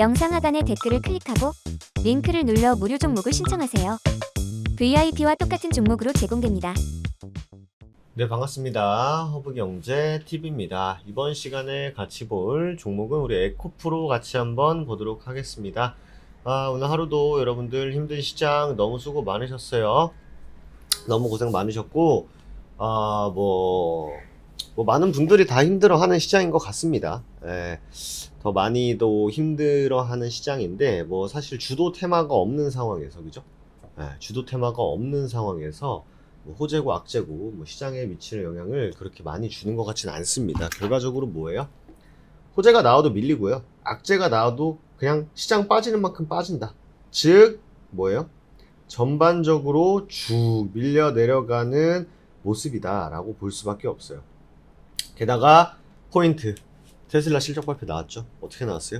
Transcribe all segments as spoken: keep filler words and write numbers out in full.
영상 하단의 댓글을 클릭하고 링크를 눌러 무료 종목을 신청하세요. 브이아이피와 똑같은 종목으로 제공됩니다. 네, 반갑습니다. 허브경제티비입니다. 이번 시간에 같이 볼 종목은 우리 에코프로 같이 한번 보도록 하겠습니다. 아, 오늘 하루도 여러분들 힘든 시장 너무 수고 많으셨어요. 너무 고생 많으셨고, 아, 뭐, 뭐, 많은 분들이 다 힘들어하는 시장인 것 같습니다. 예, 더 많이도 힘들어하는 시장인데, 뭐, 사실 주도 테마가 없는 상황에서, 그죠? 예, 주도 테마가 없는 상황에서, 뭐 호재고 악재고 뭐 시장에 미치는 영향을 그렇게 많이 주는 것 같지는 않습니다. 결과적으로 뭐예요? 호재가 나와도 밀리고요. 악재가 나와도 그냥 시장 빠지는 만큼 빠진다. 즉 뭐예요? 전반적으로 쭉 밀려 내려가는 모습이다 라고 볼 수밖에 없어요. 게다가 포인트, 테슬라 실적 발표 나왔죠? 어떻게 나왔어요?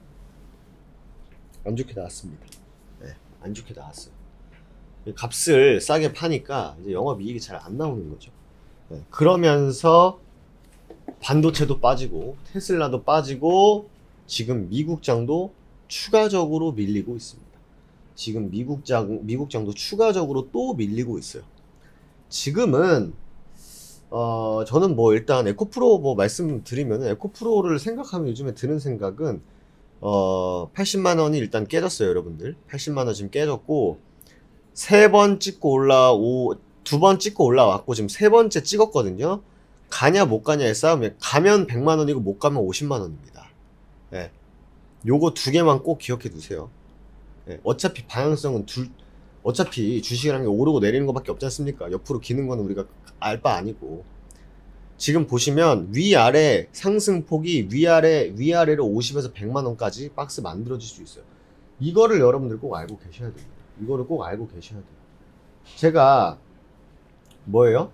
안 좋게 나왔습니다. 네, 안 좋게 나왔어요. 값을 싸게 파니까 이제 영업이익이 잘 안 나오는 거죠. 네, 그러면서 반도체도 빠지고 테슬라도 빠지고 지금 미국장도 추가적으로 밀리고 있습니다. 지금 미국장, 미국장도 추가적으로 또 밀리고 있어요. 지금은 어, 저는 뭐 일단 에코프로 뭐 말씀드리면 에코프로를 생각하면 요즘에 드는 생각은 어, 팔십만 원이 일단 깨졌어요, 여러분들. 팔십만 원 지금 깨졌고 세 번 찍고 올라오, 두 번 찍고 올라왔고, 지금 세 번째 찍었거든요. 가냐, 못 가냐의 싸움에, 가면 백만 원이고, 못 가면 오십만 원입니다. 예. 요거 두 개만 꼭 기억해 두세요. 예. 어차피 방향성은 둘, 어차피 주식이라는 게 오르고 내리는 것밖에 없지 않습니까? 옆으로 기는 거는 우리가 알 바 아니고. 지금 보시면, 위아래 상승폭이 위아래, 위아래로 오십에서 백만 원까지 박스 만들어질 수 있어요. 이거를 여러분들 꼭 알고 계셔야 됩니다. 이거를 꼭 알고 계셔야 돼요. 제가 뭐예요?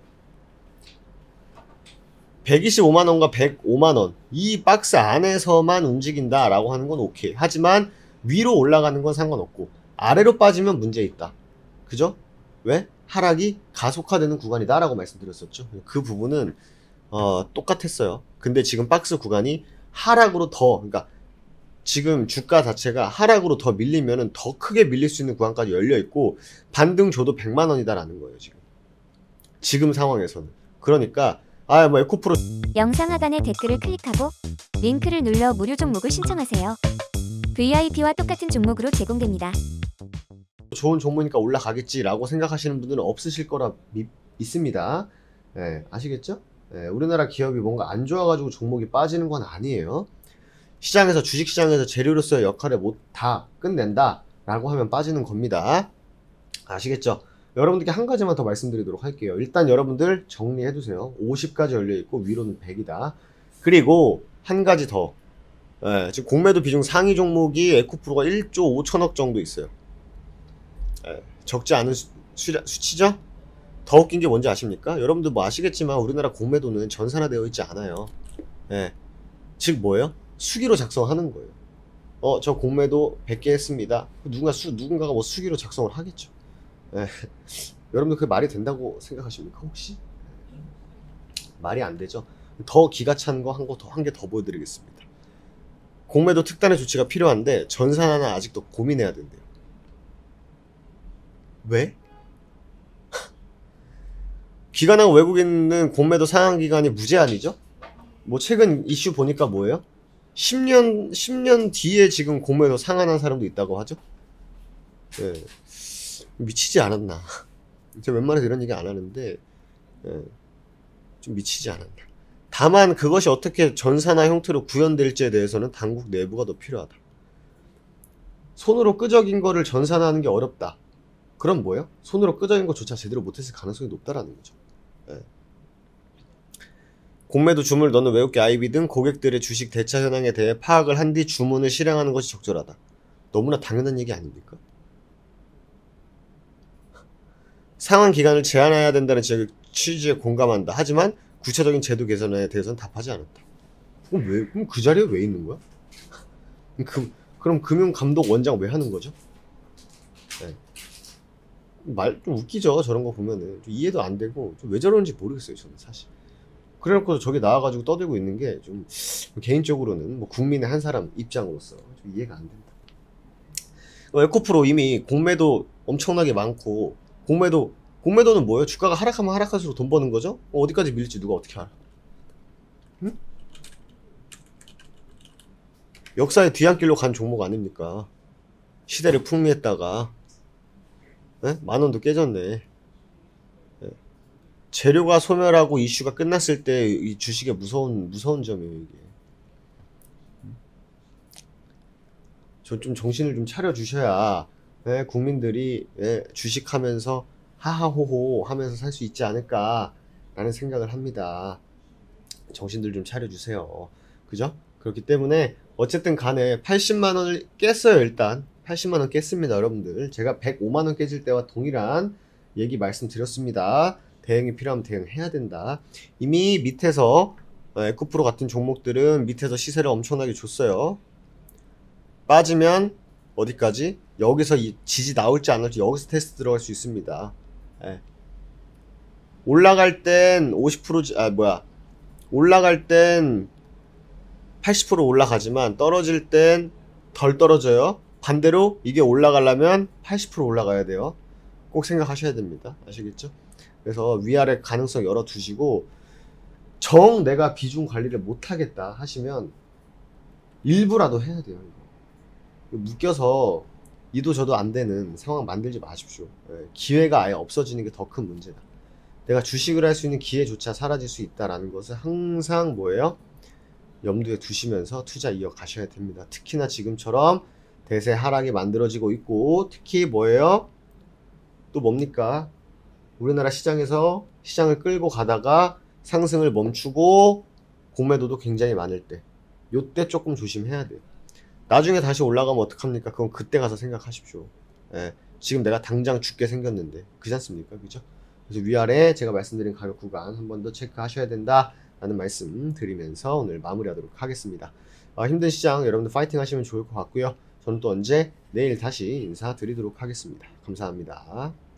백이십오만 원과 백오만 원 이 박스 안에서만 움직인다 라고 하는 건 오케이. 하지만 위로 올라가는 건 상관없고 아래로 빠지면 문제 있다. 그죠? 왜? 하락이 가속화되는 구간이다 라고 말씀드렸었죠. 그 부분은 어, 똑같았어요. 근데 지금 박스 구간이 하락으로 더, 그러니까 지금 주가 자체가 하락으로 더 밀리면은 더 크게 밀릴 수 있는 구간까지 열려 있고 반등 줘도 백만 원이다라는 거예요, 지금. 지금 상황에서는. 그러니까 아, 뭐 에코프로 영상 하단의 댓글을 클릭하고 링크를 눌러 무료 종목을 신청하세요. 브이아이피와 똑같은 종목으로 제공됩니다. 좋은 종목이니까 올라가겠지라고 생각하시는 분들은 없으실 거라 미, 믿습니다. 예, 아시겠죠? 예, 우리나라 기업이 뭔가 안 좋아가지고 종목이 빠지는 건 아니에요. 시장에서, 주식시장에서 재료로서의 역할을 못 다 끝낸다 라고 하면 빠지는 겁니다. 아시겠죠? 여러분들께 한 가지만 더 말씀드리도록 할게요. 일단 여러분들 정리해두세요. 오십까지 열려있고 위로는 백이다. 그리고 한 가지 더, 예, 지금 공매도 비중 상위 종목이 에코프로가 일조 오천억 정도 있어요. 예, 적지 않은 수, 수, 수치죠? 더 웃긴 게 뭔지 아십니까? 여러분들 뭐 아시겠지만 우리나라 공매도는 전산화되어 있지 않아요. 예, 즉 뭐예요? 수기로 작성하는 거예요. 어, 저 공매도 백 개 했습니다. 누군가 수, 누군가가 뭐 수기로 작성을 하겠죠. 예. 여러분들 그게 말이 된다고 생각하십니까, 혹시? 말이 안 되죠. 더 기가 찬 거 한 거 더, 한 개 더 보여드리겠습니다. 공매도 특단의 조치가 필요한데, 전산화는 아직도 고민해야 된대요. 왜? 기관하고 외국인은 공매도 상한 기간이 무제한이죠? 뭐 최근 이슈 보니까 뭐예요? 십 년, 십 년 뒤에 지금 공매도 상한한 사람도 있다고 하죠? 예. 미치지 않았나. 제가 웬만해서 이런 얘기 안 하는데, 예. 좀 미치지 않았나. 다만 그것이 어떻게 전산화 형태로 구현될지에 대해서는 당국 내부가 더 필요하다. 손으로 끄적인 거를 전산화하는 게 어렵다. 그럼 뭐예요? 손으로 끄적인 것조차 제대로 못했을 가능성이 높다라는 거죠. 예. 공매도 주문을 넣는 외국계 아이비 등 고객들의 주식 대차 현황에 대해 파악을 한 뒤 주문을 실행하는 것이 적절하다. 너무나 당연한 얘기 아닙니까? 상한 기간을 제한해야 된다는 취지에 공감한다. 하지만 구체적인 제도 개선에 대해서는 답하지 않았다. 그럼 왜, 그럼 그 자리에 왜 있는 거야? 그, 그럼 금융감독 원장 왜 하는 거죠? 네. 말 좀 웃기죠, 저런 거 보면은. 좀 이해도 안 되고 좀 왜 저러는지 모르겠어요, 저는 사실. 그래놓고 저기 나와가지고 떠들고 있는 게 좀 개인적으로는 뭐 국민의 한 사람 입장으로서 좀 이해가 안 된다. 에코프로 이미 공매도 엄청나게 많고, 공매도 공매도는 뭐예요? 주가가 하락하면 하락할수록 돈 버는 거죠? 어, 어디까지 밀릴지 누가 어떻게 알아? 응? 역사의 뒤안길로 간 종목 아닙니까? 시대를 풍미했다가 네? 만원도 깨졌네. 네. 재료가 소멸하고 이슈가 끝났을 때 이 주식의 무서운 무서운 점이에요 이게. 저 좀 정신을 좀 차려 주셔야 네? 국민들이 네? 주식하면서 하하호호 하면서 살 수 있지 않을까 라는 생각을 합니다. 정신들 좀 차려 주세요. 그죠? 그렇기 때문에 어쨌든 간에 팔십만 원을 깼어요. 일단 팔십만 원 깼습니다 여러분들. 제가 백오만 원 깨질 때와 동일한 얘기 말씀드렸습니다. 대응이 필요하면 대응해야 된다. 이미 밑에서 에코프로 같은 종목들은 밑에서 시세를 엄청나게 줬어요. 빠지면 어디까지? 여기서 이 지지 나올지 안 나올지 여기서 테스트 들어갈 수 있습니다. 예. 올라갈 땐 오십 퍼센트 아 뭐야 올라갈 땐 팔십 퍼센트 올라가지만 떨어질 땐 덜 떨어져요. 반대로 이게 올라가려면 팔십 퍼센트 올라가야 돼요. 꼭 생각하셔야 됩니다. 아시겠죠? 그래서 위아래 가능성 열어 두시고, 정 내가 비중 관리를 못하겠다 하시면 일부라도 해야 돼요. 이거. 묶여서 이도 저도 안 되는 상황 만들지 마십시오. 예, 기회가 아예 없어지는 게 더 큰 문제다. 내가 주식을 할 수 있는 기회조차 사라질 수 있다라는 것을 항상 뭐예요? 염두에 두시면서 투자 이어가셔야 됩니다. 특히나 지금처럼 대세 하락이 만들어지고 있고, 특히 뭐예요? 또 뭡니까? 우리나라 시장에서 시장을 끌고 가다가 상승을 멈추고 공매도도 굉장히 많을 때, 요때 조금 조심해야 돼요. 나중에 다시 올라가면 어떡합니까? 그건 그때 가서 생각하십시오. 예, 지금 내가 당장 죽게 생겼는데 그렇지 않습니까? 그죠? 그래서 위아래 제가 말씀드린 가격 구간 한 번 더 체크하셔야 된다 라는 말씀 드리면서 오늘 마무리하도록 하겠습니다. 아, 힘든 시장 여러분들 파이팅 하시면 좋을 것 같고요. 저는 또 언제 내일 다시 인사드리도록 하겠습니다. 감사합니다.